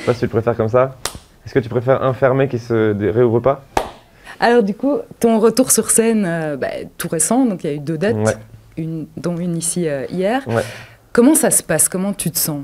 sais pas si tu le préfères comme ça. Est-ce que tu préfères un fermé qui se réouvre pas? Alors du coup, ton retour sur scène, tout récent, donc il y a eu 2 Ouais, dates, dont une ici hier. ouais. Comment ça se passe? Comment tu te sens?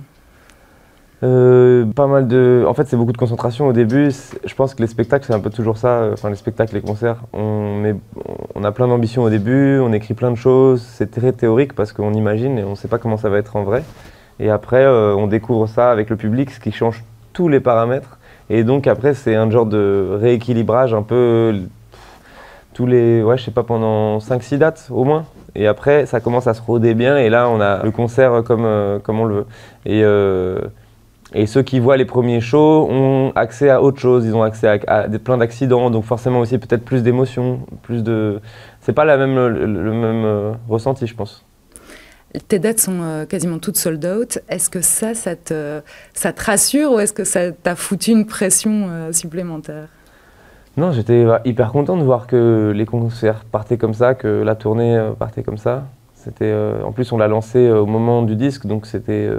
Pas mal de... En fait, c'est beaucoup de concentration au début. Je pense que les spectacles, c'est un peu toujours ça. Enfin, les spectacles, les concerts, on a plein d'ambitions au début, on écrit plein de choses. C'est très théorique parce qu'on imagine et on ne sait pas comment ça va être en vrai. Et après, on découvre ça avec le public, ce qui change tous les paramètres. Et donc après, c'est un genre de rééquilibrage un peu tous les... Ouais, je sais pas, pendant 5-6 dates au moins. Et après, ça commence à se roder bien et là, on a le concert comme on le veut. Et... Et ceux qui voient les premiers shows ont accès à autre chose, ils ont accès à plein d'accidents, donc forcément aussi peut-être plus d'émotions, plus de... C'est pas le même ressenti, je pense. Tes dates sont quasiment toutes sold out. Est-ce que ça te rassure ou est-ce que ça t'a foutu une pression supplémentaire? Non, j'étais hyper content de voir que les concerts partaient comme ça, que la tournée partait comme ça. En plus, on l'a lancé au moment du disque, donc c'était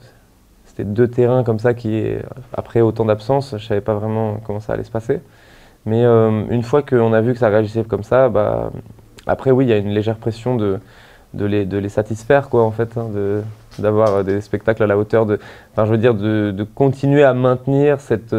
2 terrains comme ça qui, après autant d'absence, je savais pas vraiment comment ça allait se passer. Mais une fois qu'on a vu que ça réagissait comme ça, bah, après oui, il y a une légère pression de les satisfaire, quoi, en fait, hein, d'avoir des spectacles à la hauteur enfin, je veux dire, de continuer à maintenir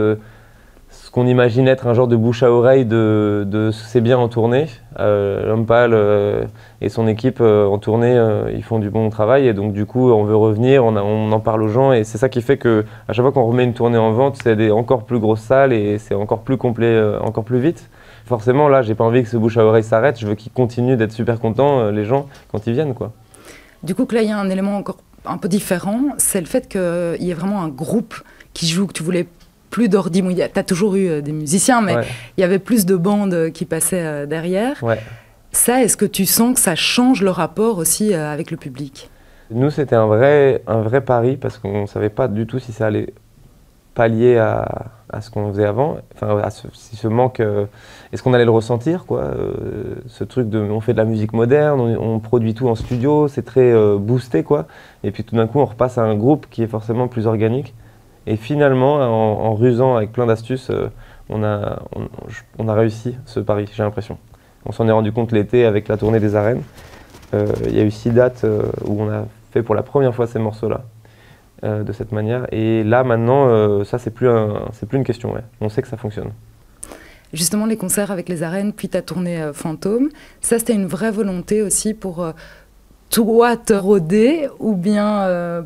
ce qu'on imagine être un genre de bouche à oreille de C'est bien en tournée. L'Homme Pâle et son équipe en tournée, ils font du bon travail et donc du coup on veut revenir, on en parle aux gens et c'est ça qui fait que à chaque fois qu'on remet une tournée en vente, c'est des encore plus grosses salles et c'est encore plus complet, encore plus vite. Forcément là, j'ai pas envie que ce bouche à oreille s'arrête, je veux qu'ils continuent d'être super contents les gens quand ils viennent, quoi. Du coup, que là, il y a un élément encore un peu différent, c'est le fait qu'il y ait vraiment un groupe qui joue, que tu voulais plus d'ordi. Bon, tu as toujours eu des musiciens, mais Ouais. il y avait plus de bandes qui passaient derrière. Ouais. Ça, est-ce que tu sens que ça change le rapport aussi avec le public? Nous, c'était un vrai pari parce qu'on savait pas du tout si ça allait pallier à ce qu'on faisait avant, enfin si ce manque, est-ce qu'on allait le ressentir, quoi, ce truc de, on fait de la musique moderne, on produit tout en studio, c'est très boosté, quoi, et puis tout d'un coup on repasse à un groupe qui est forcément plus organique, et finalement en rusant avec plein d'astuces, on a réussi ce pari, j'ai l'impression. On s'en est rendu compte l'été avec la tournée des arènes, il y a eu 6 dates où on a fait pour la première fois ces morceaux-là. De cette manière. Et là, maintenant, ça, c'est plus une question. Ouais. On sait que ça fonctionne. Justement, les concerts avec les arènes, puis ta tournée Fantôme, ça, c'était une vraie volonté aussi pour toi te roder ou bien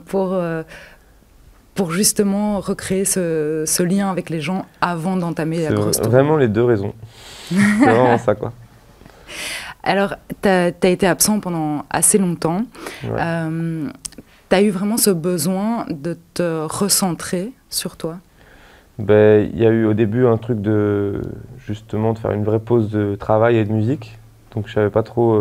pour justement recréer ce lien avec les gens avant d'entamer la grosse C'est tournée? vraiment les 2 raisons. C'est vraiment ça, quoi. Alors, tu as été absent pendant assez longtemps. Ouais. Tu as eu vraiment ce besoin de te recentrer sur toi? Ben, il y a eu au début un truc justement, de faire une vraie pause de travail et de musique. Donc je savais pas trop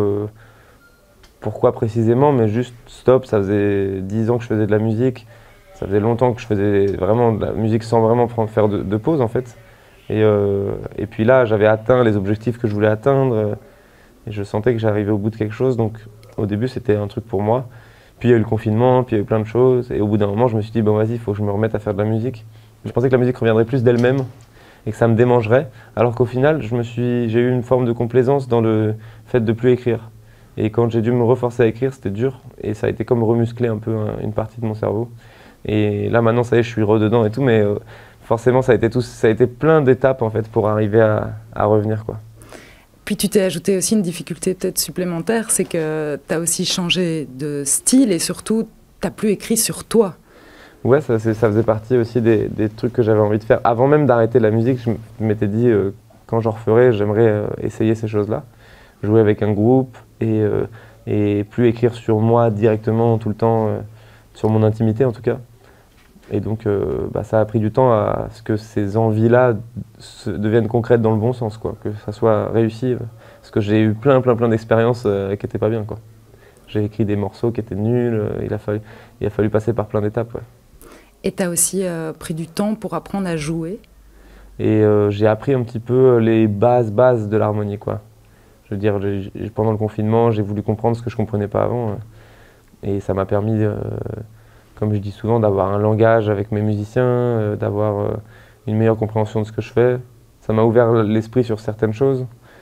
pourquoi précisément, mais juste stop, ça faisait 10 ans que je faisais de la musique. Ça faisait longtemps que je faisais vraiment de la musique sans vraiment faire de pause, en fait. Et puis là, j'avais atteint les objectifs que je voulais atteindre. Et je sentais que j'arrivais au bout de quelque chose. Donc au début, c'était un truc pour moi. Puis il y a eu le confinement, puis il y a eu plein de choses. Et au bout d'un moment, je me suis dit, bon vas-y, il faut que je me remette à faire de la musique. Je pensais que la musique reviendrait plus d'elle-même et que ça me démangerait. Alors qu'au final, j'ai eu une forme de complaisance dans le fait de plus écrire. Et quand j'ai dû me reforcer à écrire, c'était dur. Et ça a été comme remuscler un peu une partie de mon cerveau. Et là, maintenant, ça y est, je suis rededans et tout. Mais forcément, ça a été plein d'étapes en fait pour arriver à revenir, quoi. Puis tu t'es ajouté aussi une difficulté peut-être supplémentaire, c'est que tu as aussi changé de style et surtout, tu n'as plus écrit sur toi. Ouais, ça faisait partie aussi des trucs que j'avais envie de faire. Avant même d'arrêter la musique, je m'étais dit, quand j'en referai, j'aimerais essayer ces choses-là. Jouer avec un groupe et plus écrire sur moi directement tout le temps, sur mon intimité en tout cas. Et donc, ça a pris du temps à ce que ces envies-là deviennent concrètes dans le bon sens, quoi, que ça soit réussi. Parce que j'ai eu plein d'expériences qui n'étaient pas bien, quoi. J'ai écrit des morceaux qui étaient nuls, il a fallu passer par plein d'étapes, ouais. Et tu as aussi pris du temps pour apprendre à jouer. Et j'ai appris un petit peu les bases de l'harmonie, quoi. Je veux dire, pendant le confinement, j'ai voulu comprendre ce que je ne comprenais pas avant. Et ça m'a permis comme je dis souvent, d'avoir un langage avec mes musiciens, d'avoir une meilleure compréhension de ce que je fais. Ça m'a ouvert l'esprit sur certaines choses,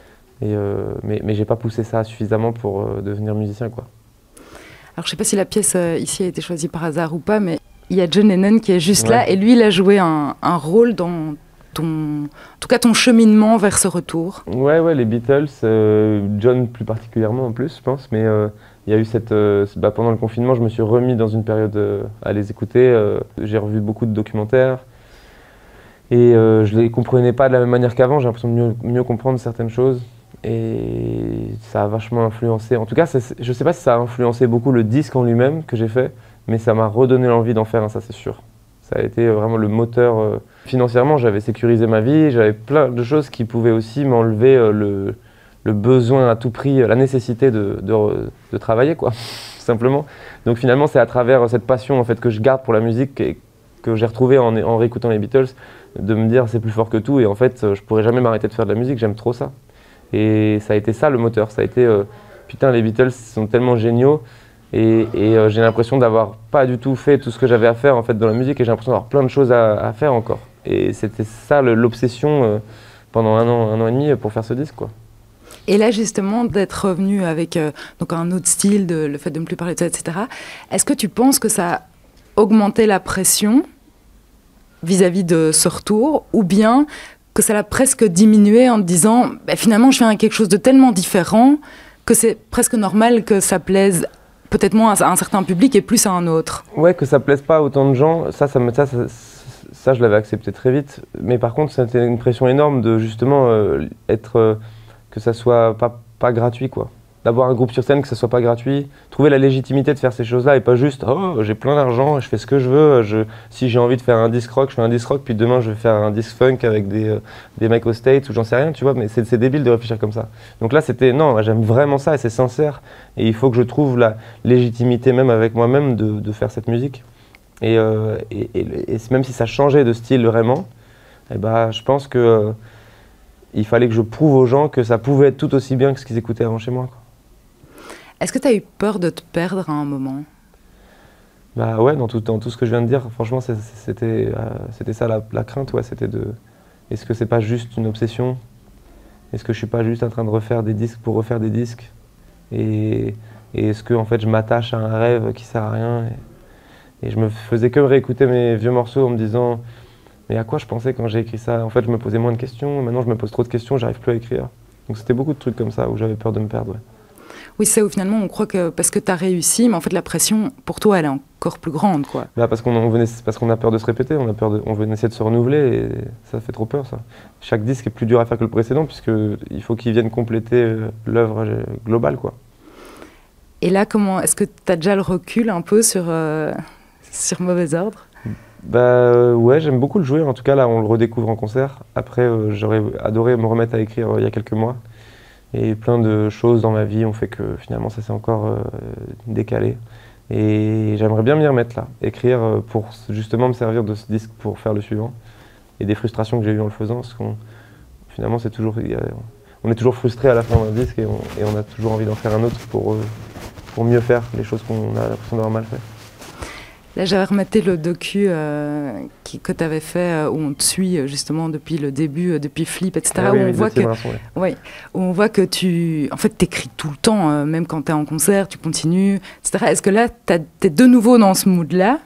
mais j'ai pas poussé ça suffisamment pour devenir musicien, quoi. Alors je sais pas si la pièce ici a été choisie par hasard ou pas, mais il y a John Lennon qui est juste là, Ouais. et lui il a joué un rôle dans en tout cas ton cheminement vers ce retour. Ouais, les Beatles, John plus particulièrement en plus, je pense, mais il y a eu pendant le confinement, je me suis remis dans une période à les écouter. J'ai revu beaucoup de documentaires et je les comprenais pas de la même manière qu'avant. J'ai l'impression de mieux comprendre certaines choses et ça a vachement influencé. En tout cas, je sais pas si ça a influencé beaucoup le disque en lui-même que j'ai fait, mais ça m'a redonné l'envie d'en faire un, ça c'est sûr. Ça a été vraiment le moteur. Financièrement, j'avais sécurisé ma vie, j'avais plein de choses qui pouvaient aussi m'enlever le besoin à tout prix, la nécessité de travailler, quoi, simplement. Donc finalement, c'est à travers cette passion en fait, que je garde pour la musique et que j'ai retrouvée en réécoutant les Beatles, de me dire c'est plus fort que tout et en fait, je pourrais jamais m'arrêter de faire de la musique, j'aime trop ça. Et ça a été ça le moteur, ça a été putain, les Beatles sont tellement géniaux. Et j'ai l'impression d'avoir pas du tout fait tout ce que j'avais à faire en fait dans la musique et j'ai l'impression d'avoir plein de choses à faire encore. Et c'était ça l'obsession pendant un an et demi pour faire ce disque, quoi. Et là justement d'être revenu avec donc un autre style, le fait de ne plus parler de ça, etc. Est-ce que tu penses que ça a augmenté la pression vis-à-vis de ce retour, ou bien que ça l'a presque diminué en te disant bah, finalement je fais quelque chose de tellement différent que c'est presque normal que ça plaise peut-être moins à un certain public et plus à un autre. Ouais, que ça plaise pas à autant de gens, ça je l'avais accepté très vite. Mais par contre, c'était une pression énorme de justement que ça soit pas gratuit, quoi. D'avoir un groupe sur scène, que ça soit pas gratuit. Trouver la légitimité de faire ces choses-là et pas juste « Oh, j'ai plein d'argent, je fais ce que je veux. Si j'ai envie de faire un disque rock, je fais un disque rock, puis demain je vais faire un disque funk avec des mecs aux States ou j'en sais rien, tu vois. » Mais c'est débile de réfléchir comme ça. Donc là, c'était « Non, j'aime vraiment ça et c'est sincère. Et il faut que je trouve la légitimité même avec moi-même de faire cette musique. » Et même si ça changeait de style vraiment, eh ben, je pense que il fallait que je prouve aux gens que ça pouvait être tout aussi bien que ce qu'ils écoutaient avant chez moi, quoi. Est-ce que tu as eu peur de te perdre à un moment? Bah ouais, dans tout ce que je viens de dire, franchement, c'était ça la crainte, ouais, c'était de... Est-ce que c'est pas juste une obsession? Est-ce que je suis pas juste en train de refaire des disques pour refaire des disques? Et est-ce que en fait je m'attache à un rêve qui sert à rien? Et je me faisais que réécouter mes vieux morceaux en me disant mais à quoi je pensais quand j'ai écrit ça? En fait, je me posais moins de questions, maintenant je me pose trop de questions, j'arrive plus à écrire. Donc c'était beaucoup de trucs comme ça où j'avais peur de me perdre, ouais. Oui, c'est ça où finalement on croit que parce que tu as réussi, mais en fait la pression pour toi elle est encore plus grande, quoi. Bah parce qu'on a peur de se répéter, on veut essayer de se renouveler et ça fait trop peur, ça. Chaque disque est plus dur à faire que le précédent puisqu'il faut qu'il vienne compléter l'œuvre globale, quoi. Et là, est-ce que tu as déjà le recul un peu sur Mauvais Ordre? Bah ouais, j'aime beaucoup le jouer, en tout cas là on le redécouvre en concert. Après j'aurais adoré me remettre à écrire il y a quelques mois. Et plein de choses dans ma vie ont fait que finalement ça s'est encore décalé. Et j'aimerais bien m'y remettre là, écrire pour justement me servir de ce disque pour faire le suivant. Et des frustrations que j'ai eues en le faisant, parce qu'on finalement on est toujours frustré à la fin d'un disque et on a toujours envie d'en faire un autre pour mieux faire les choses qu'on a l'impression d'avoir mal fait. Là, j'avais rematé le docu que tu avais fait, où on te suit justement depuis le début, depuis Flip, etc. Ah, où, oui, on voit ouais. où on voit que tu t'écris tout le temps, même quand tu es en concert, tu continues, etc. Est-ce que là, tu es de nouveau dans ce mood-là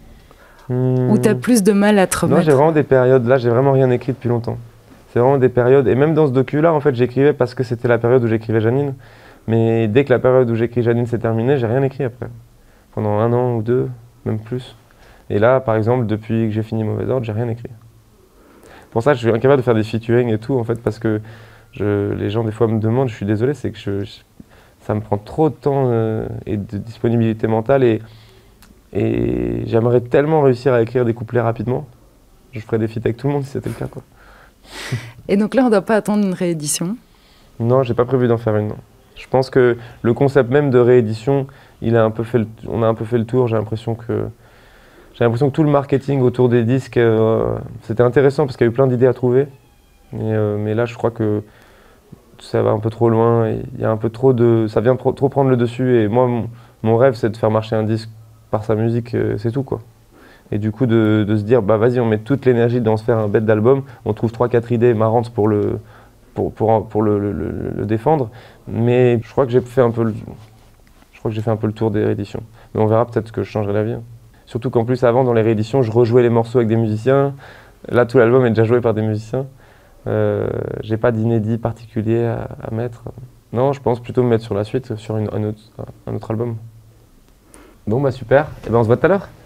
ou tu as plus de mal à te remettre? Non, j'ai vraiment des périodes, là, j'ai vraiment rien écrit depuis longtemps. C'est vraiment des périodes, et même dans ce docu-là, en fait, j'écrivais parce que c'était la période où j'écrivais Janine. Mais dès que la période où j'écris Janine s'est terminée, j'ai rien écrit après. Pendant 1 an ou 2. Même plus. Et là, par exemple, depuis que j'ai fini Mauvais Ordre, j'ai rien écrit. Pour ça, je suis incapable de faire des featuring et tout, en fait, parce que les gens, des fois, me demandent, je suis désolé, c'est que ça me prend trop de temps et de disponibilité mentale, et j'aimerais tellement réussir à écrire des couplets rapidement. Je ferais des feats avec tout le monde si c'était le cas, quoi. Et donc là, on ne doit pas attendre une réédition? Non, j'ai pas prévu d'en faire une, non. Je pense que le concept même de réédition, on a un peu fait le tour. J'ai l'impression que tout le marketing autour des disques, c'était intéressant parce qu'il y a eu plein d'idées à trouver. Mais là, je crois que ça va un peu trop loin. Il y a un peu trop ça vient trop prendre le dessus. Et moi, mon rêve, c'est de faire marcher un disque par sa musique, c'est tout, quoi. Et du coup, de se dire, bah vas-y, on met toute l'énergie dans se faire un bête d'album, on trouve 3-4 idées marrantes pour le défendre, mais je crois que j'ai fait un peu le tour des rééditions. Mais on verra, peut-être que je changerai d'avis. Surtout qu'en plus, avant, dans les rééditions, je rejouais les morceaux avec des musiciens. Là, tout l'album est déjà joué par des musiciens. J'ai pas d'inédit particulier à mettre. Non, je pense plutôt me mettre sur la suite, sur un autre album. Bon, bah super. Et ben on se voit tout à l'heure.